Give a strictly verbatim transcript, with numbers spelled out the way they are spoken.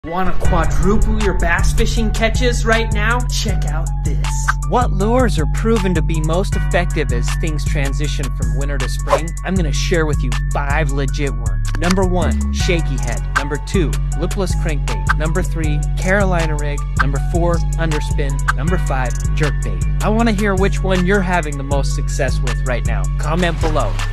Want to quadruple your bass fishing catches right now? Check out this. What lures are proven to be most effective as things transition from winter to spring? I'm going to share with you five legit ones. Number one, shaky head. Number two, lipless crankbait. Number three, Carolina rig. Number four, underspin. Number five, jerkbait. I want to hear which one you're having the most success with right now. Comment below.